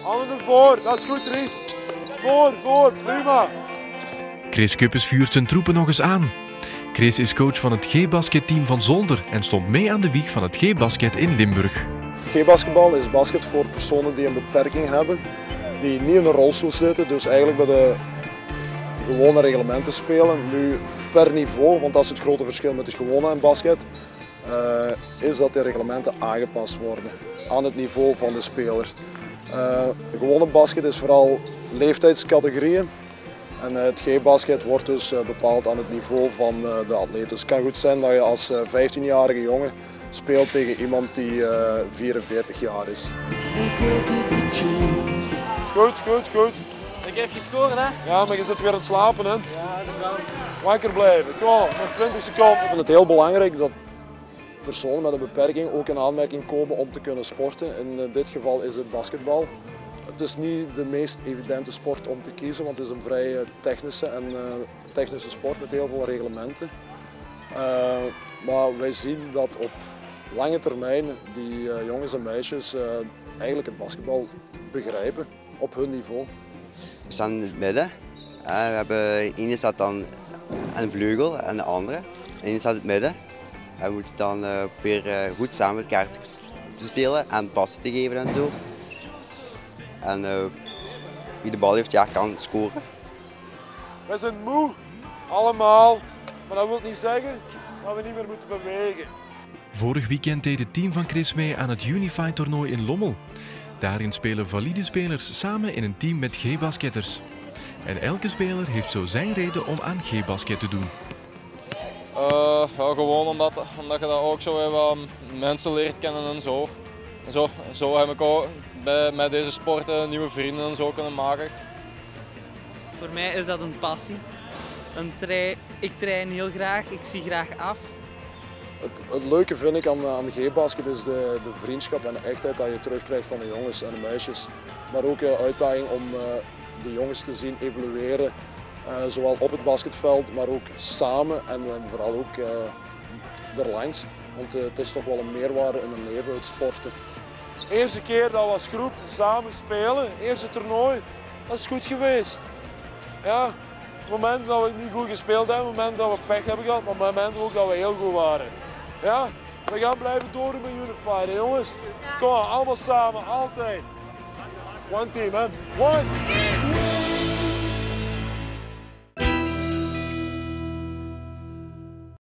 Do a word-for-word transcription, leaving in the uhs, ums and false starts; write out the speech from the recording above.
Handen ervoor, dat is goed Dries. Voor, voor, prima. Chris Kuppens vuurt zijn troepen nog eens aan. Chris is coach van het G-basketteam van Zolder en stond mee aan de wieg van het G-basket in Limburg. G-basketbal is basket voor personen die een beperking hebben, die niet in een rolstoel zitten, dus eigenlijk bij de gewone reglementen spelen. Nu per niveau, want dat is het grote verschil met het gewone en basket, uh, is dat de reglementen aangepast worden aan het niveau van de speler. Uh, de gewone basket is vooral leeftijdscategorieën. En het G-basket wordt dus bepaald aan het niveau van de atleet. Dus het kan goed zijn dat je als vijftienjarige jongen speelt tegen iemand die vierenveertig jaar is. Goed, goed, goed. Ik heb gescoord, hè? Ja, maar je zit weer aan het slapen, hè? Ja, dat wel. Wakker blijven. Kom op, nog twintig seconden. Ik vind het heel belangrijk dat personen met een beperking ook in aanmerking komen om te kunnen sporten. In dit geval is het basketbal. Het is niet de meest evidente sport om te kiezen, want het is een vrij technische, en, uh, technische sport met heel veel reglementen. Uh, maar wij zien dat op lange termijn die uh, jongens en meisjes uh, eigenlijk het basketbal begrijpen op hun niveau. We staan in het midden. We hebben, de ene staat dan aan de vleugel en de andere. De ene staat in het midden. En we moeten dan uh, proberen goed samen met elkaar te spelen en passen te geven en zo. En uh, wie de bal heeft, ja, kan scoren. We zijn moe, allemaal, maar dat wil niet zeggen dat we niet meer moeten bewegen. Vorig weekend deed het team van Chris mee aan het Unified toernooi in Lommel. Daarin spelen valide spelers samen in een team met G-basketters. En elke speler heeft zo zijn reden om aan G-basket te doen. Uh, ja, gewoon omdat, omdat je dat ook zo hebt, uh, mensen leert kennen en zo. En zo, zo heb ik ook bij, met deze sport nieuwe vrienden en zo kunnen maken. Voor mij is dat een passie. Een trei, ik train heel graag, ik zie graag af. Het, het leuke vind ik aan, aan G-basket is de, de vriendschap en de echtheid dat je terugkrijgt van de jongens en de meisjes. Maar ook de uitdaging om uh, de jongens te zien evolueren, uh, zowel op het basketveld, maar ook samen en, en vooral ook uh, erlangst. Want uh, het is toch wel een meerwaarde in een leven, het sporten. De eerste keer dat we als groep samen spelen, eerste toernooi, dat is goed geweest. Ja, op het moment dat we niet goed gespeeld hebben, op het moment dat we pech hebben gehad, maar op het moment ook dat we heel goed waren. Ja, we gaan blijven doordoen met Unified, hè, jongens. Kom maar, allemaal samen, altijd. One team, hè. One.